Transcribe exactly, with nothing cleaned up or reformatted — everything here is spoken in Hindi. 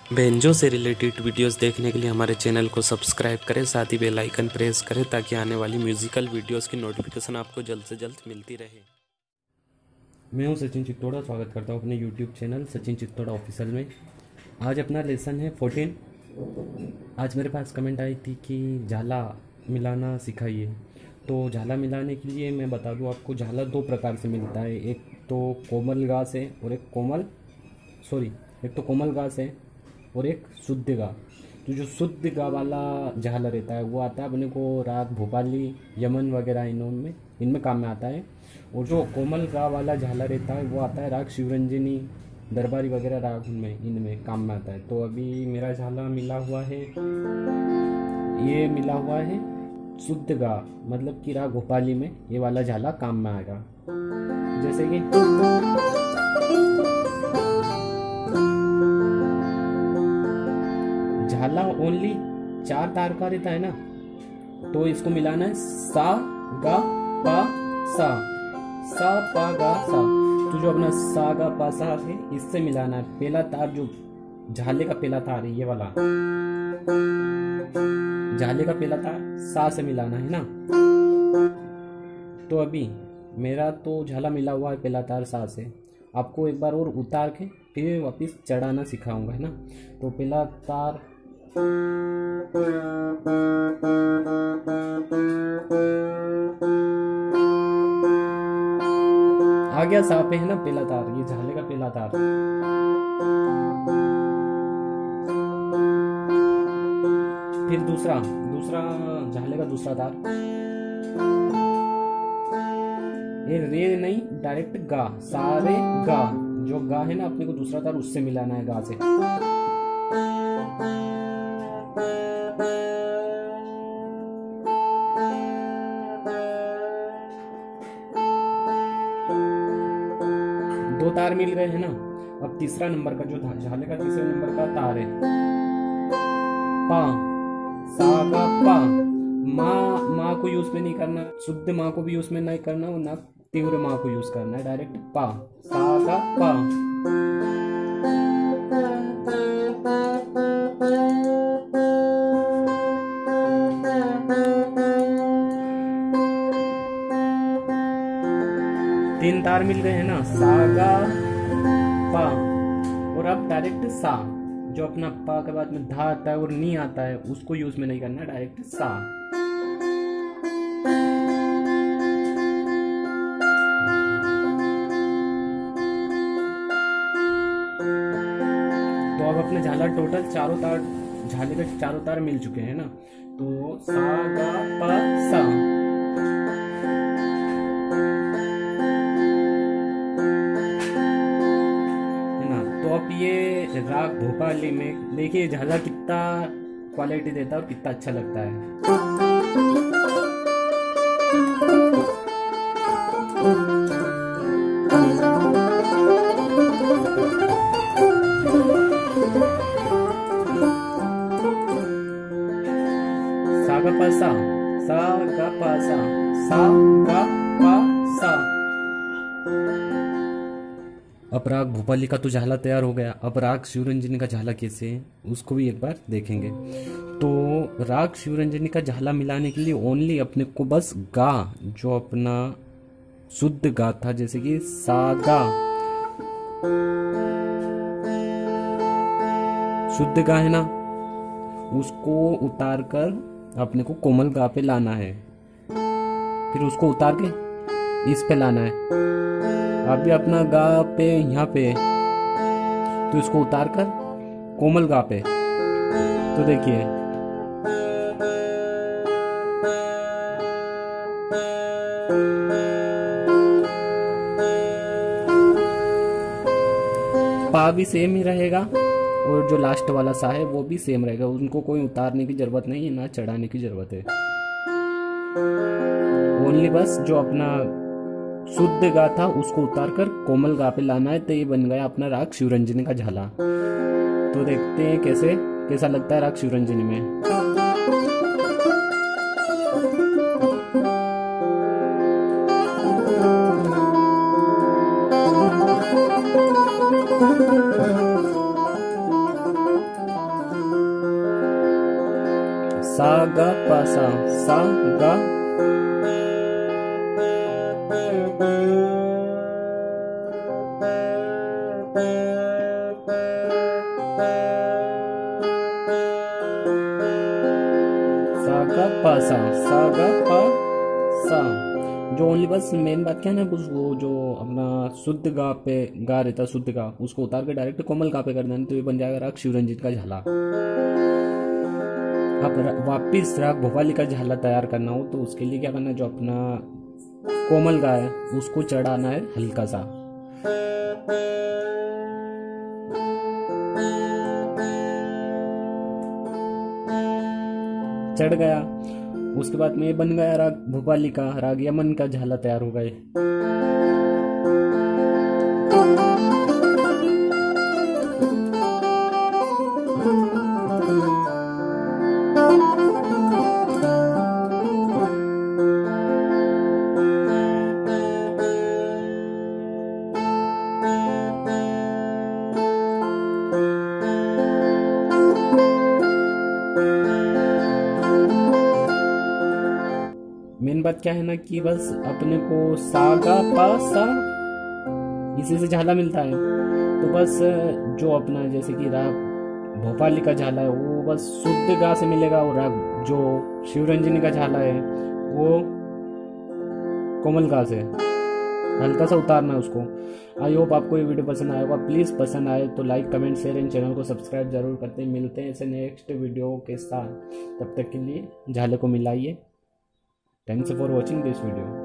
बेंजो से रिलेटेड वीडियोस देखने के लिए हमारे चैनल को सब्सक्राइब करें, साथ ही बेल आइकन प्रेस करें ताकि आने वाली म्यूजिकल वीडियोस की नोटिफिकेशन आपको जल्द से जल्द मिलती रहे। मैं हूं सचिन चित्तोड़ा, स्वागत करता हूं अपने YouTube channel Sachin Chittora official में। आज अपना लेसन है फोर्टीन। आज मेरे पास कमेंट आई थी कि झाला मिलाना सिखाइए। तो झाला मिलाने के लिए मैं बता दूं आपको, झाला दो प्रकार से मिलता है। एक तो कोमल गा से और एक कोमल सॉरी एक तो कोमल गा से और एक शुद्ध गा। तो जो शुद्ध गा वाला झाला रहता है वो आता है अपने को राग भोपाली, यमन वगैरह इनमें इनमें काम में आता है। और जो कोमल गा वाला झाला रहता है वो आता है राग शिवरंजनी, दरबारी वगैरह राग उनमें इनमें काम में आता है। तो अभी मेरा झाला मिला हुआ है, ये मिला हुआ है शुद्ध गा, मतलब कि राग भोपाली में ये वाला झाला काम में आएगा। जैसे कि झाला ओनली चार तार का रहता है ना, तो इसको मिलाना है सा गा पा सा, सा पा गा सा। तो जो अपना सा गा पा सा है इससे मिलाना है। पहला तार जो झाले का पहला तार है ये वाला, झाले का पहला तार सा से मिलाना है ना। तो अभी मेरा तो झाला मिला हुआ है पहला तार सा से। आपको एक बार और उतार के फिर वापस चढ़ाना सिखाऊंगा, है ना। तो पहला तार आ गया सा पे, है ना पहला तार, ये झाले का पहला तार। फिर दूसरा दूसरा झाले का दूसरा तार, ये रे नहीं, डायरेक्ट गा, सारे गा। जो गा है ना अपने को दूसरा तार उससे मिलाना है गा से। दो तार मिल गए हैं ना। अब तीसरा नंबर का जो झाले का तीसरे नंबर का तार है पा, सा गा पा। माँ माँ को यूज में नहीं करना, शुद्ध माँ को भी यूज में नहीं करना और ना तीव्र माँ को यूज करना है। डायरेक्ट पा, सा गा पा। तीन तार मिल गए हैं ना, सा गा पा। और अब डायरेक्ट सा, जो अपना पा के बाद में धा आता है और नी आता है उसको यूज में नहीं करना, डायरेक्ट सा। तो अब अपने झाला टोटल चारों तार, झाले के चारों तार मिल चुके हैं ना। तो सा गा पा सा। तो अब ये राग भोपाली में देखिए झाला कितना क्वालिटी देता है और कितना अच्छा लगता है। सा गा पा सा, सा गा पा सा, सा गा पा सा। अब राग भोपाली का तो झाला तैयार हो गया। अब राग शिवरंजनी का झाला कैसे है उसको भी एक बार देखेंगे। तो राग शिवरंजनी का झाला मिलाने के लिए ओनली अपने को बस गा, जो अपना शुद्ध गा था, जैसे कि सा गा, शुद्ध गा है ना, उसको उतार कर अपने को कोमल गा पे लाना है। फिर उसको उतार के इस पे लाना है। अभी अपना गा पे यहाँ पे, तो इसको उतार कर कोमल गा पे। तो देखिए पा भी सेम ही रहेगा और जो लास्ट वाला सा है वो भी सेम रहेगा। उनको कोई उतारने की जरूरत नहीं है, ना चढ़ाने की जरूरत है। ओनली बस जो अपना शुद्ध गा था उसको उतार कर कोमल गा पे लाना है। तो ये बन गया अपना राग शिवरंजनी का झाला। तो देखते हैं कैसे कैसा लगता है राग शिवरंजनी में। सा गा पा सा सा गा सा गा पा सा सा गा पा सा। जो ओनली बस मेन बात क्या है ना, उस वो जो अपना शुद्ध गा पे गा रहता, शुद्ध गा उसको उतार के डायरेक्ट कोमल गा पे कर देना, तो ये बन जाएगा राग शिवरंजित का झाला। अब वापिस राग भोपाली का झाला तैयार करना हो तो उसके लिए क्या करना है, जो अपना कोमल गा है उसको चढ़ाना है हल्का सा। चढ़ गया, उसके बाद में बन गया राग भोपाली का, राग यमन का झाला तैयार हो गए। मेन बात क्या है ना कि बस अपने को सा गा पा सा इसी से झाला मिलता है। तो बस जो अपना जैसे कि राग भोपाली का झाला है वो बस शुद्ध गा से मिलेगा, और राग जो शिवरंजनी का झाला है वो कोमल गा से हल्का सा उतारना है उसको। आई होप आपको ये वीडियो पसंद आया होगा। प्लीज़ पसंद आए तो like comment share and channel को सब्सक्राइब जरूर करते हैं। मिलते हैं ऐसे नेक्स्ट वीडियो के साथ, तब तक के लिए झाले को मिलाइए। Thanks for watching this video.